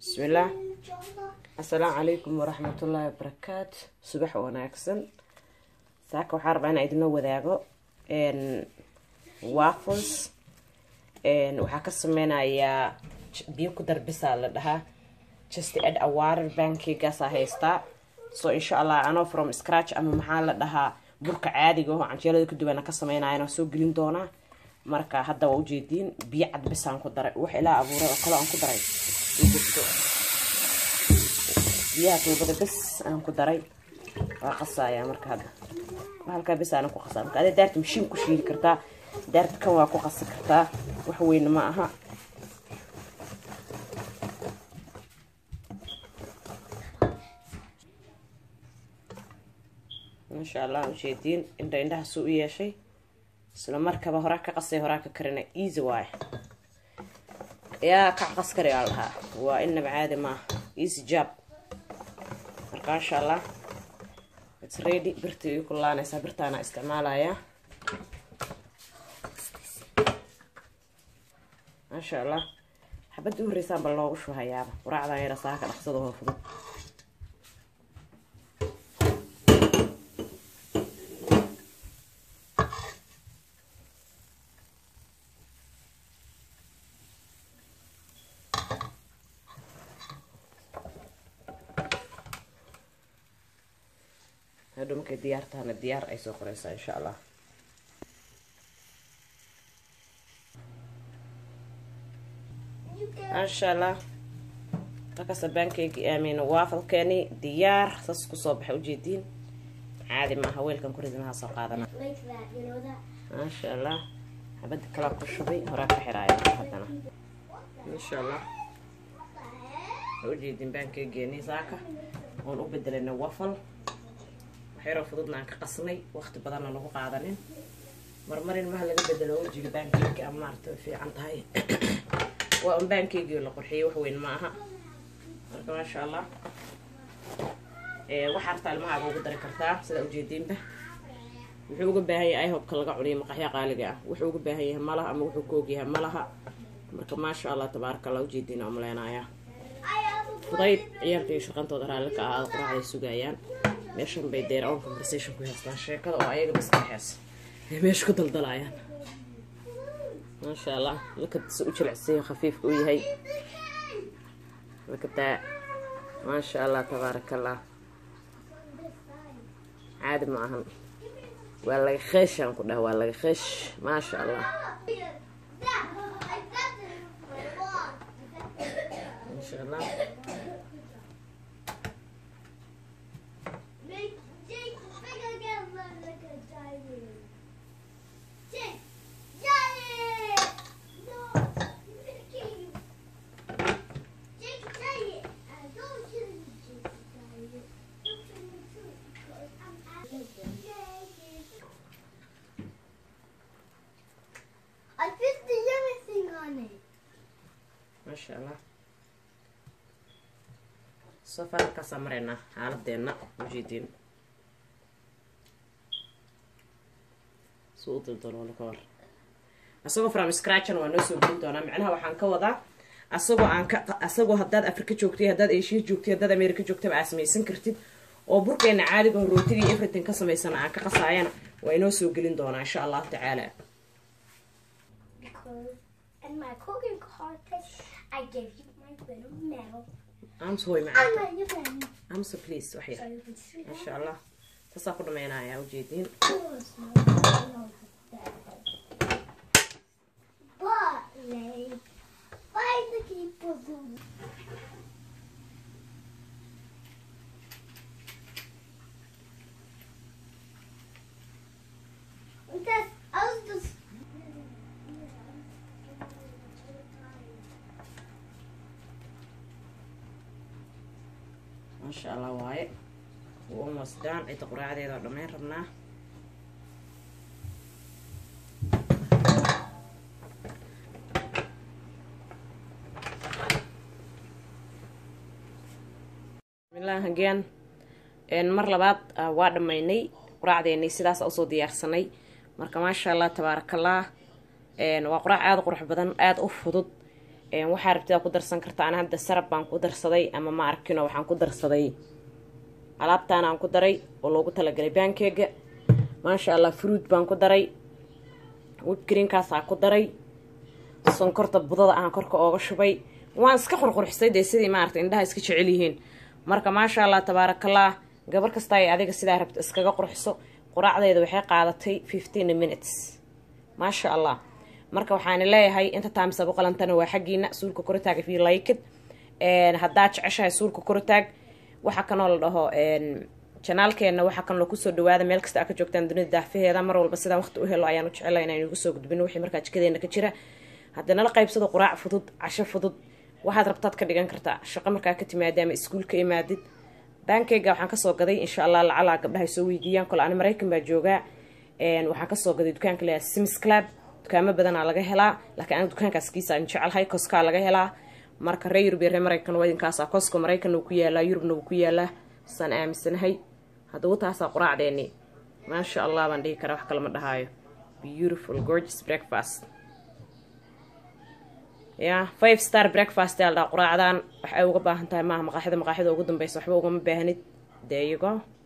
بسم الله. السلام عليكم ورحمة الله وبركاته. صباح وناكسن ساكو حرب أنا إدنا وذاقو وافلز وحكا سمينا يا بيوكو دربسا لدها just add a water pancake هيستا so إن شاء الله أنا from scratch أما محال لدها بركة عادي جوه عن شيء كدو أنا كسمينا أنا سو جرين دونا marka hadda waa u jeedin biyo cad bas aan ku daray wax ilaa abuuray oo kale aan ku daray biyaha tuubada bas aan ku daray waa qasaya marka hadda halka bas aan ku qasaa marka aad daarta mishiin ku shiili kartaa daarta kan waa ku qasi kartaa wax weyn ma aha ma sha Allah u jeedin indhaha soo yeeshay isla markaba hore ka qasay hore ka karina easy way ya ka qaskari alha waa inna baadi ma easy job marka insha Allah it's ready birtii ku laanaysa birtaana isticmaalaya insha Allah xabad u horeysaan bal loogu shuhayaa quraacda yar saaka dhaqsado oo fudud هادو ممكن ديارتها ديار اي سوق رئيسة ان شاء الله ان شاء الله تكسر بانكيك امين وافل كاني ديار ساسكو صبح وجيدين عادي ما هويل كان كوريدنها سوق هذا ان شاء الله هبدي كلاك الشبي وراك حرايه هذانا ان شاء الله وجيدين بانكيك يعني ساكا ونبدل لنا وافل حيرو فضلنا عن قصني وقت بدنا نبغى قاعدين مرمرين ما هلا بدلوا وجه بانكيك أمارت في عنتهاي وأم بانكيك ولا قرحية وحوين معها ما شاء الله وحرت على معها وقدر كرتاه سدا وجدين به وحوق بهاي أيه بكل قعوني مقحية قالقة وحوق بهاي ملها أم وحوقوقها ملها ما شاء الله تبارك الله وجدين أملينا يا فضيت عيارتي شقنت ودرها لك قراعي السجايان meeshan bay deer own conversation ku haystaan sheekada oo ayaga bas xaas meesha ku daldalayaan ma sha Allah lakad soo jilcsay khafiif u yahay lakada ma sha Allah tabarakallah caadi ma ahan waa laga khashan ku dhaw waa laga khash ma sha Allah ma sha Allah ما شاء الله سفر كسمرنا عالدينا وجيدين صوت الضلول كور أسوق from scratch أنا ونسوي بنتنا معناها وحن كوضع أسوق هداد أفريقيا جوكتي هداد إيشيا جوكتي هداد أمريكا جوكتي بعسمي سنكرتي وبركين عادي بروتيني إفرتين كسمي سنة عن كقصايانا وينوسو قلين دونا إن شاء الله تعالى. And my cooking contest, I gave you my little medal. I'm sorry, man. I'm so pleased. وحيد. ما شاء الله. تصاقد معنا يا وجيدين. But why the people do? ما شاء الله واي ومصدان عيد قراعة هذا دمين ربنا بسم الله هجين مر لبعض واد ميني قراعة إني سداس أصو ديار سني مركا ما شاء الله تبارك الله waa quraac aad qurux badan aad u fudud waxaa rabtida ku darsan kartaa. Ana hadda sarab baan ku darsaday ama ma arkino waxaan ku darsaday alaabtaan aan ku daray oo loogu talagalay pancake. maasha Allah fruit baan ku daray, whipped cream kaas aan ku daray, sonkorta budada aan korka ooga shubay. waan iska qurqurxisay sidii maartay indhaha iska jecel yihiin. marka maasha Allah tabarakallah gabar kasta ay adiga sidaa rabto iskaga qurxiso. quraacdeeda waxay qaadatay 15 minutes maasha Allah. marka waxaan leeyahay inta taamsa boqolantana waa xaqiina suulka koritaag if you like it. haddaa jeceshahay suulka koritaag waxa kanoo la dhaho channelkeena waxa kan ku soo dhawaada meel kasta ka joogtaan dunida daafaheeda. mar walba sida waqti u helo ayaan u jecelahay inaan ugu soo gudbino wixii markaa jikadeena ka jira. haddana la qaybsado quraac fudud, casho fudud, waxaad rabtaad ka dhigan kartaa. shaqo markaa ka timaada ama iskuulka imaadid. pancake waxaan ka soo gaday insha Allah lacala gabdhaha soo weydiiyaan kol aan Mareykan baa joogaa. waxaan ka soo gaday dukaanka la Sims Club. dukaamo badan laga helaa laakiin aan dukaankaas kiisa aan jecelahay Costco laga helaa. marka reer Yurub iyo Mareykan wadinkaas Costco Mareykan uu ku yaalaa, Yurubna uu ku yaalaa. san aaminsanahay haduu taas quraacdeeni maasha Allah baan dhihi karaa wax kale ma dhahayo. beautiful gorgeous breakfast. 5-star breakfast yaa la quraacdan. wax ay uga baahan tahay maaha maqaaxida ugu dambaysa waxba uga ma baahnid. there you go.